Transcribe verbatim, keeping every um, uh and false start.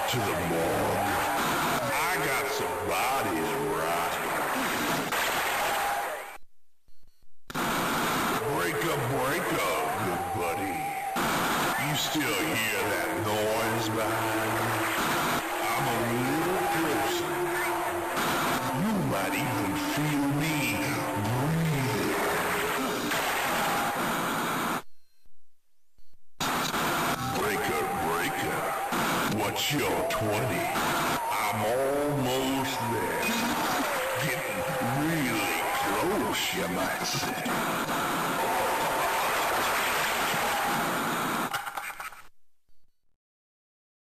to the morgue. I got some bodies rotting. Break up, break up, good buddy. You still hear that noise behind me? I'm a little closer now. You might even feel me breathing. Breaker, breaker, what's your twenty? I'm almost there. Getting really close, you might say.